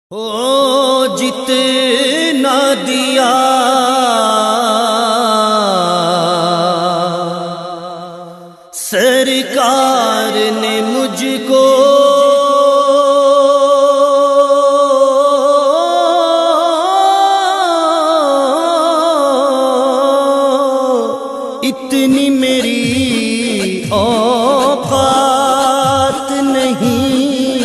او جتنا دیا سرکار نے مجھ کو، اتنی میری اوقات نہیں،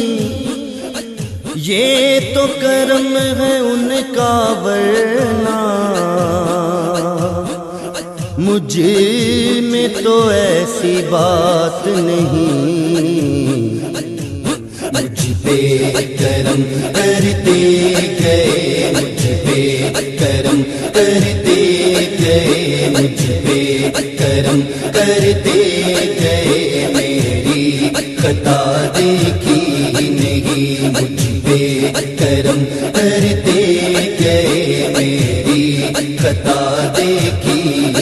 یہ تو کرم ہے ان کا ورنہ مجھ میں تو ایسی بات نہیں۔ مجھ پہ کرم کرتے گئے، مجھ پہ کرم کرتے گئے، مجھ پہ کرم کرتے گئے، میری خطا دیکھی نہیں۔ مجھ پہ کرم کرتے گئے، میری خطا دیکھی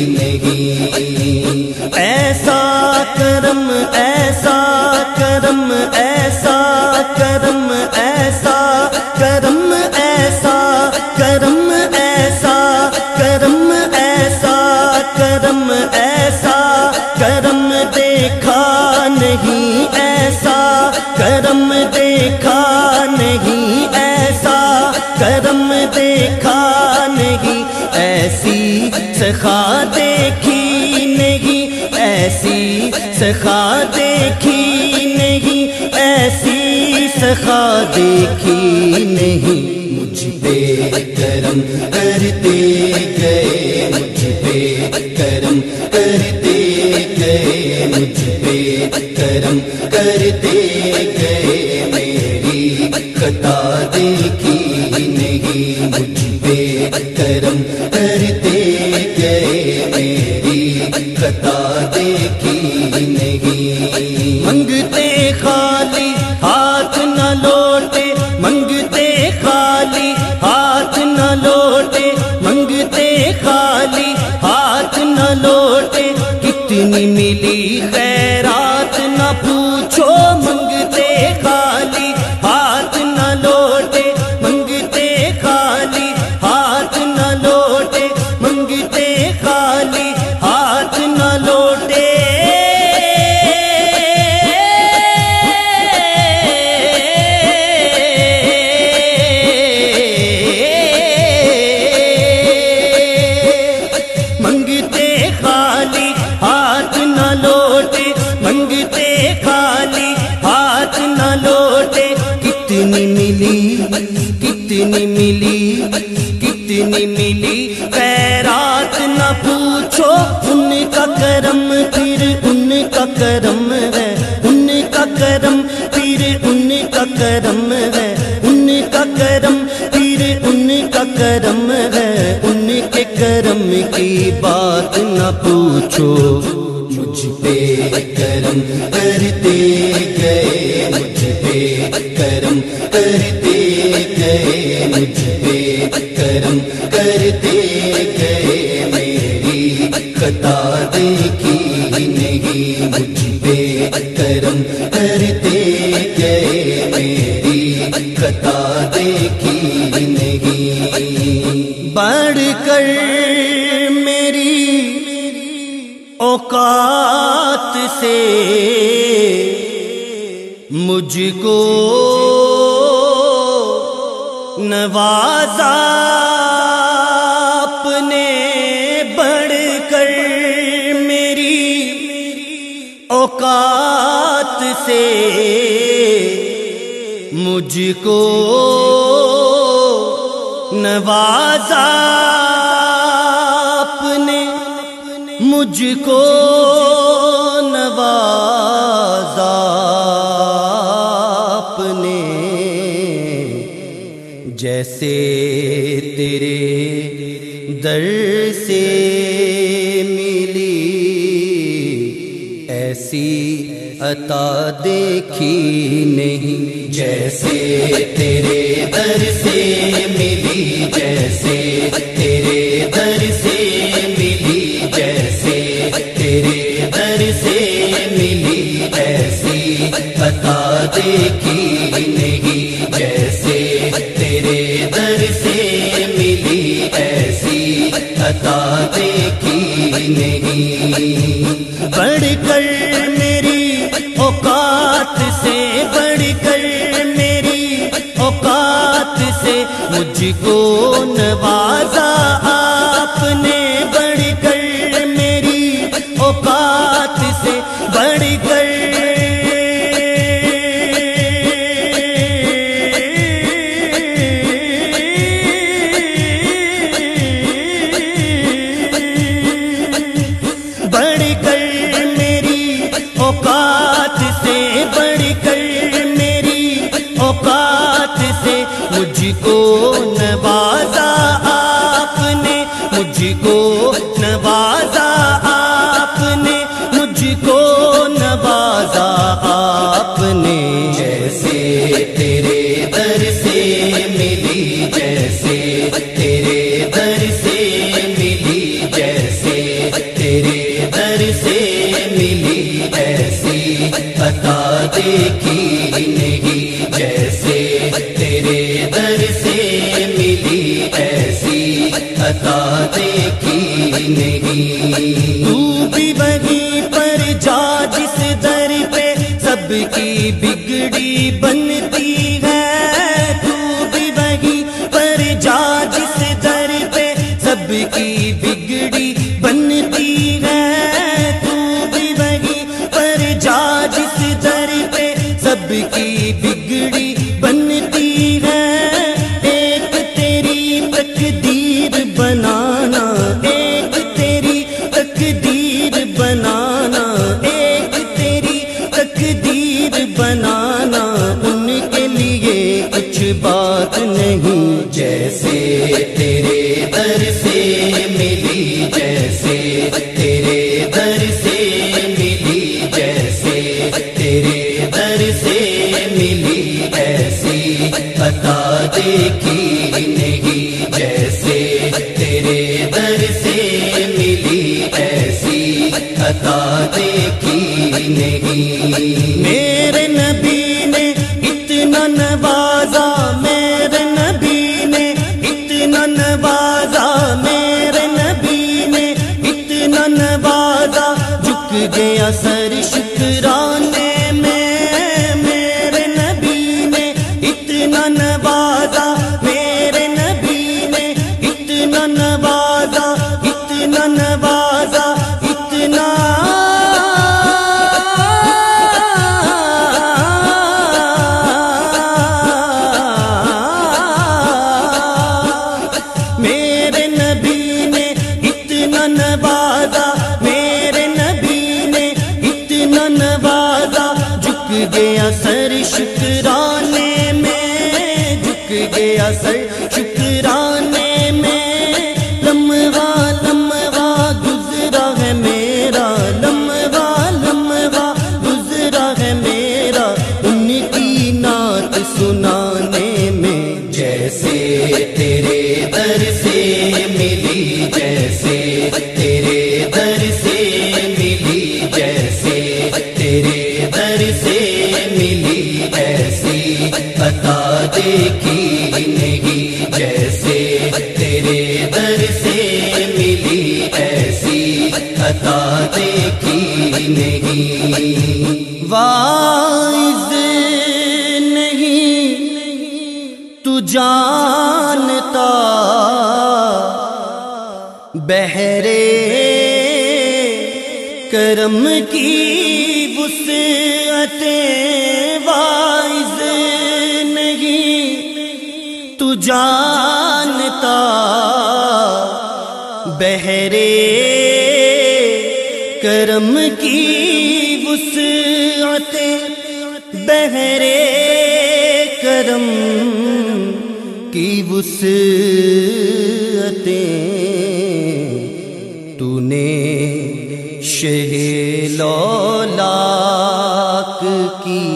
نہیں۔ ایسا کرم ایسا کرم ایسا کرم ایسا کرم ایسا کرم ایسا کرم ایسا کرم ایسا کرم دیکھا نہیں، ایسا کرم دیکھا نہیں، ایسا کرم دیکھا نہیں، ایسی سخا دیکھی نہیں، ایسی سخا دیکھی نہیں، ایسی سخا دیکھی نہیں۔ مجھ پہ کرم کرتے گئے، مجھ پہ کرم کرتے گئے، مجھ پہ کرم کرتے گئے، میری خطا دیکھی نہیں۔ مجھ پہ کرم کرتے گئے، میری خطا دیکھی نہیں۔ منگتے خالی ہاتھ نہ لوٹے، منگتے خالی ہاتھ نہ لوٹے، منگتے خالی ہاتھ نہ لوٹے، کتنی ملی خیرات نہ پوچھو۔ منگتے خالی ہاتھ نہ لوٹے، منگتے خالی ہاتھ نہ لوٹے، منگتے خالی ہاتھ نہ لوٹے۔ منگتے خالی ہاتھ نہ لوٹے، منگتے خالی ہاتھ نہ لوٹے، کتنی ملی کتنی ملی کتنی ملی خیرات نہ پوچھو۔ ان کا کرم پھر ان کا کرم ہے، ان کا کرم پھر ان کا کرم ہے، ان کا کرم پھر ان کا کرم ہے، ان کے کرم کی بات نہ پوچھو۔ مجھ پہ کرم کرتے گئے، مجھ پہ کرم کرتے گئے، مجھ پہ کرم کرتے گئے، میری خطا دیکھی نہیں۔ مجھ پہ کرم کرتے گئے، میری خطا دیکھی نہیں۔ بڑھ کر میری اوقات سے مجھ کو نوازا آپ نے، بڑھ کر میری اوقات سے مجھ کو نوازا آپ نے، مجھ کو نوازا آپ نے، جیسے تیرے در سے ملی ایسی عطا دیکھی نہیں۔ جیسے تیرے در سے ملی، جیسے تیرے در سے ملی، جیسے تیرے در سے ملی، ایسی عطا دیکھی نہیں۔ جیسے عطا دیکھی نہیں، بڑھ کر میری اوقات سے، بڑھ کر میری اوقات سے مجھ کو نوازا آپ نے، بڑھ کر میری اوقات سے، بڑھ کر اوقات سے، بڑھ کر میری اوقات سے مجھ کو نوازا آپ نے، مجھ کو نوازا آپ نے، مجھ کو نوازا آپ نے، جیسے تیرے در سے ملی، جیسے تیرے در سے ملی، جیسے تیرے در سے ملی ایسی عطا دیکھی نہیں، جیسے تیرے در سے ملی ایسی عطا دیکھی نہیں، تو بھی وہیں پر جا جس در پہ سب کی بگڑی بنتی ہے، تو بھی وہیں پر جا جس در پہ سب کی بگڑی بنتی ہے، تو بھی وہیں پر جا جس در پہ سب کی بگڑی بنتی ہے، ایک تیری تقدیر بنانا، ایک تیری تقدیر بنانا، ایک تیری تقدیر بنانا ان کے لیے کچھ بات نہیں، جیسے تیرے در سے ملی، جیسے تیرے در سے ملی، جیسے تیرے در سے ملی ایسی عطا دیکھی نہیں، جیسے تیرے در سے ملی ایسی عطا دیکھی نہیں، میرے نبی نے اتنا نوازا، میرے نبی نے اتنا نوازا، میرے نبی نے اتنا نوازا، جھک گیا سر شکرانے میں، میرے نبی نے اتنا نوازا، میرے نبی نے اتنا نوازا، اتنا نوازا، اتنا میرے نبی نے اتنا نوازا، میرے نبی نے اتنا نوازا، جھک گیا سر شکرانے میں، جھک گیا سر شکرانے میں، لمحہ لمحہ گزرا ہے میرا، لمحہ لمحہ گزرا ہے میرا ان کی نعت سنانے میں، جیسے تیرے در سے ملی، جیسے تیرے در سے ملی، جیسے تیرے در سے ملی ایسی عطا دیکھی نہیں، جیسے تیرے در سے ملی ایسی عطا دیکھی نہیں، واعظ نہیں تو جانتا بہرے کرم کی وسعتیں، واعظ نہیں تو جانتا بہرے کرم کی وسعتیں، بہرے کرم کی وسعتیں، تو نے شہ لولاک کی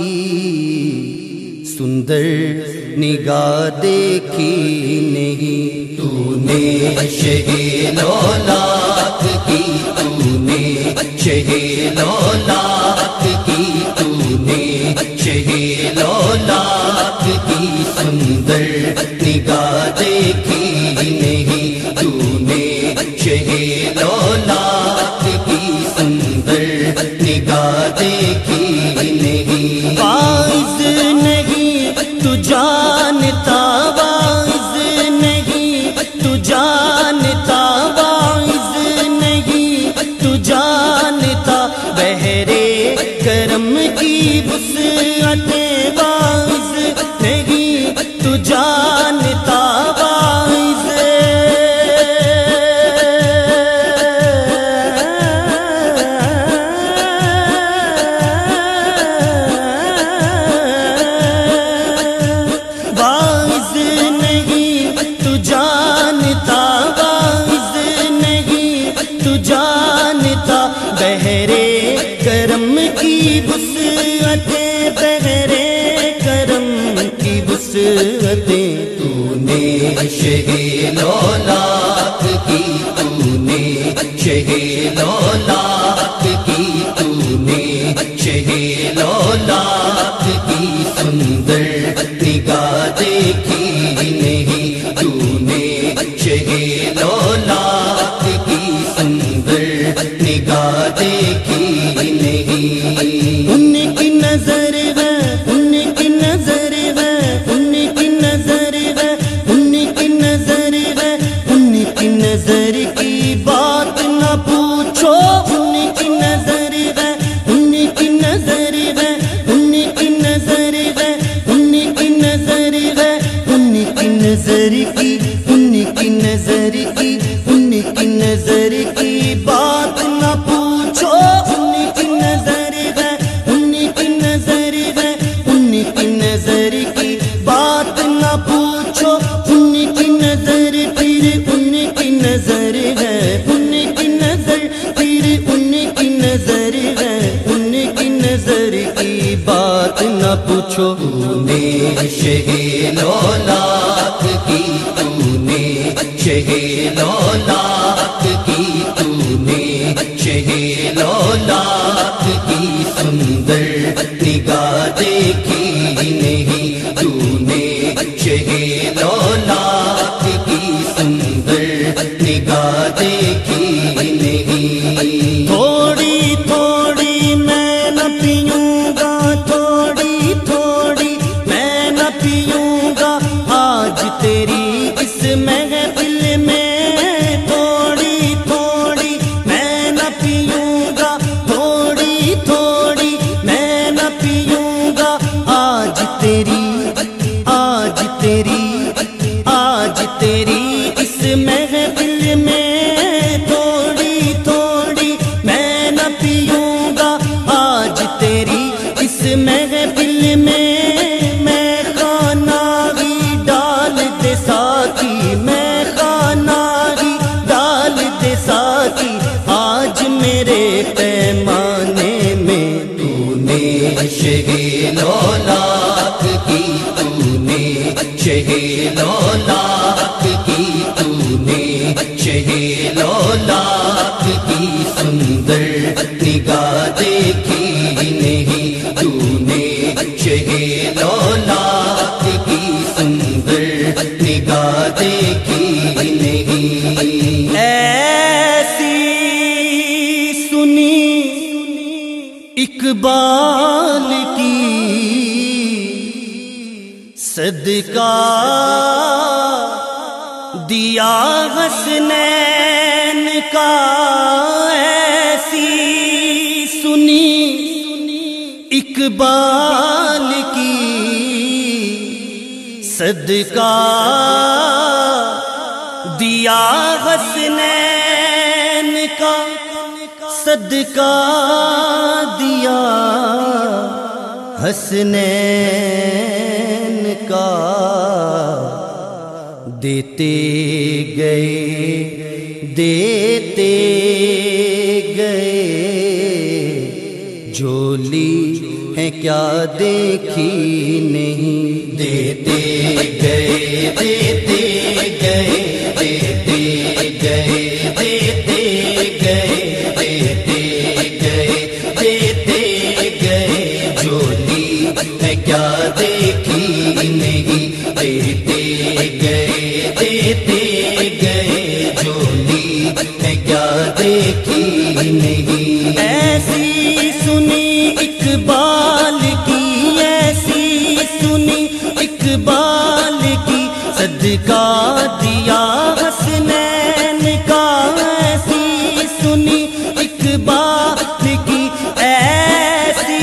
سندر نگاہ دیکھی نہیں، تو نے شہ لولاک کی، تو نے شہ لولاک کی، تو نے شہ لولاک کی سندر نگاہ دیکھی نہیں، تو نے شہیلولات کی سندر نگاہ دیکھی نہیں، واعظ نہیں تو جانتا، واعظ نہیں تو جانتا، واعظ نہیں تو جانتا، بحرے کرم کی وسعتیں واعظ نہیں تو جانتا، واعظ واعظ نہیں تو جانتا، واعظ نہیں تو جانتا، بحرے کرم کی وسعتیں، بحرے کرم کی وسعتیں، تو نے شہیلولات کی، تو نے شہیلولات کی، تو نے شہیلولات کی سندر نگاہ دیکھی نہیں، تو نے شہیلولات کی سندر نگاہ دیکھی نہیں، ان کی نظر ہے، ان کی نظر ہے، ان کی نظر ہے، ان کی نظر ہے، ان کی نظر کی بات نہ پوچھو، ان کی نظر ہے، ان کی نظر ہے، ان کی نظر ہے، ان کی نظر ہے، ان کی نظر کی، ان کی نظر کی، ان کی نظر کی بات نہ پوچھو، ان کی نظر ہے، ان کی نظر ہے، ان کی نظر کی بات نہ پوچھو، ان کی نظر پھر ان کی نظر ہے، ان کی نظر پھر ان کی نظر ہے، ان کی نظر کی بات نہ پوچھو، تو نے شہیلولات کی، تو نے شہیلولات کی، تو نے شہیلولات کی سندر نگاہ دیکھی نہیں، تو نے شہیلولات کی سندر نگاہ دیکھی نہیں، تھوڑی تھوڑی میں نہ پیوں گا، تھوڑی تھوڑی میں نہ پیوں گا، آج تیری اس محفل میں، تھوڑی تھوڑی میں نہ پیوں گا، تھوڑی تھوڑی میں نہ پیوں گا، آج تیری، آج تیری، آج تیری اس محفل میں، تھوڑی تھوڑی میں نہ پیوں گا، آج تیری اس محفل میں، میں خانہ ہی ڈال دے ساتھی، میں خانہ ہی ڈال دے ساتھی، آج میرے پیمانے میں، تو نے شہیلولات کی، تو نے شہیلولات کی، تو نے شہیلولات کی سندر نگاہ دیکھی نہیں، تو نے شہیلولات کی سندر نگاہ دیکھی نہیں، ایسی سنی اقبال کی صدقہ دیا حسنین کا، ایسی سنی اقبال کی صدقہ دیا حسنین کا، صدقہ دیا حسنین کا، دیتے گئے دیتے گئے، جھولی ہے کیا دیکھی نہیں، دیتے گئے دیتے گئے دیتے گئے دیتے گئے دیتے گئے دیتے گئے، جھولی ہے کیا دیکھی نہیں، دیتے گئے جھولی ہے دیکھی نہیں. ایسی سنی اقبال کی، ایسی سنی اقبال کی، صدقہ دیا حسنین کا. ایسی سنی اقبال کی، ایسی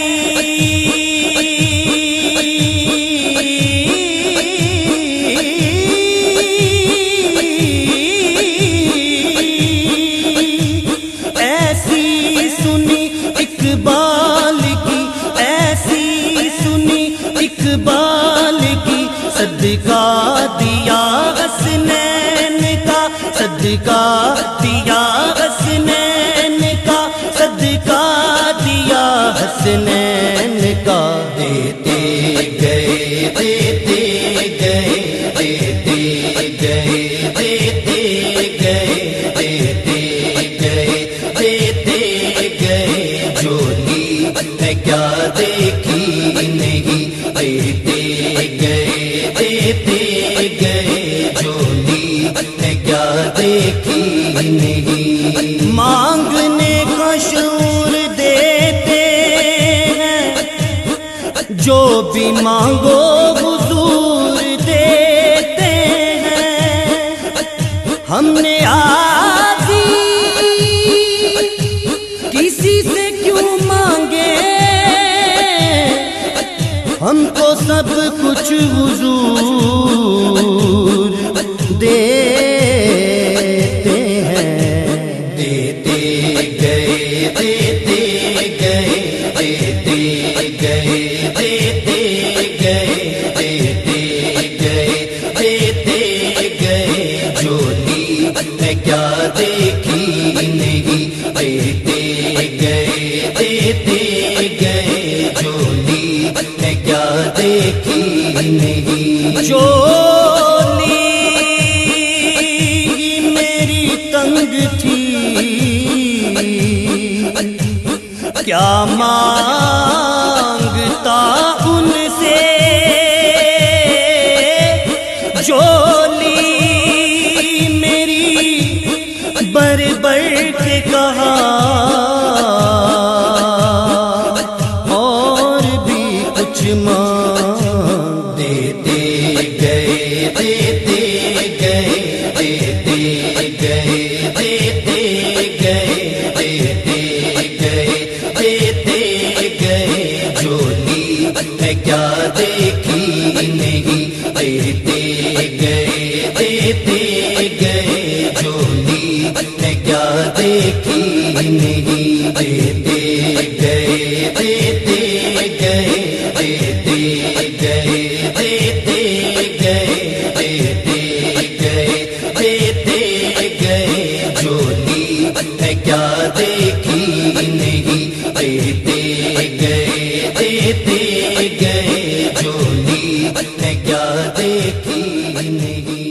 سنی اقبال کی، ایسی سنی اقبال کی، صدقہ دیا حسنین کا، صدقہ دیا حسنین کا، صدقہ دیا حسنین کا. دیتے گئے دیتے گئے دیتے گئے دیتے گئے دیتے گئے دیتے گئے. جھولی ہے کیا دیکھی نہیں. دیتے گئے دیتے گئے. جھولی ہے کیا دیکھی نہیں. مانگنے کا شعور دیتے ہیں، جو بھی مانگو حضور دیتے ہیں. ہم نے آجی کسی سے کیوں مانگے، ہم کو سب کچھ حضور دیتے ہیں. دیتے گئے دیتے گئے دیتے گئے دیتے گئے دیتے گئے دیتے گئے. جھولی ہے کیا دیکھی نہیں. دیتے گئے دیتے گئے. جھولی ہے کیا دیکھی نہیں. چولی میری تنگ تھی، کیا مانگتا ان سے. چولی میری بر بر کے کہا، اور بھی کچھ مانگ. دیتے گئے دیتے گئے دیتے گئے دیتے گئے دیتے گئے دیتے گئے. جھولی ہے کیا دیکھی نہیں. دیتے گئے دیتے گئے. جھولی ہے کیا دیکھی نہیں. دیتے گئے دیتے گئے دیتے گئے دیتے گئے دیتے گئے دیتے گئے. جھولی ہے کیا دیکھی نہیں. دیتے گئے دیتے گئے. جھولی ہے کیا دیکھی نہیں.